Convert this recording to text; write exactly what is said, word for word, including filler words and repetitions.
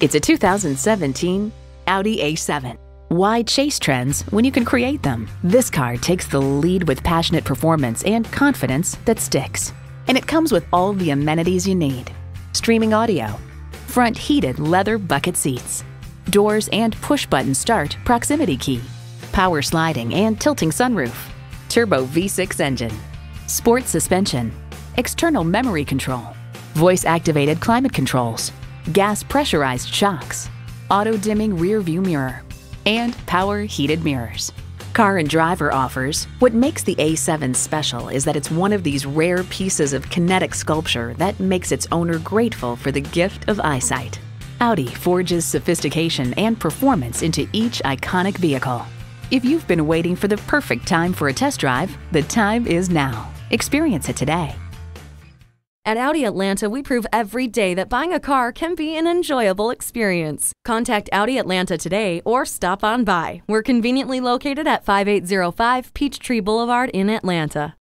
It's a two thousand seventeen Audi A seven. Why chase trends when you can create them? This car takes the lead with passionate performance and confidence that sticks. And it comes with all the amenities you need. Streaming audio, front heated leather bucket seats, doors and push-button start proximity key, power sliding and tilting sunroof, turbo V six engine, sport suspension, external memory control, voice-activated climate controls, gas pressurized shocks, auto-dimming rear view mirror, and power heated mirrors. Car and Driver offers, what makes the A seven special is that it's one of these rare pieces of kinetic sculpture that makes its owner grateful for the gift of eyesight. Audi forges sophistication and performance into each iconic vehicle. If you've been waiting for the perfect time for a test drive, the time is now. Experience it today. At Audi Atlanta, we prove every day that buying a car can be an enjoyable experience. Contact Audi Atlanta today or stop on by. We're conveniently located at five eight zero five Peachtree Boulevard in Atlanta.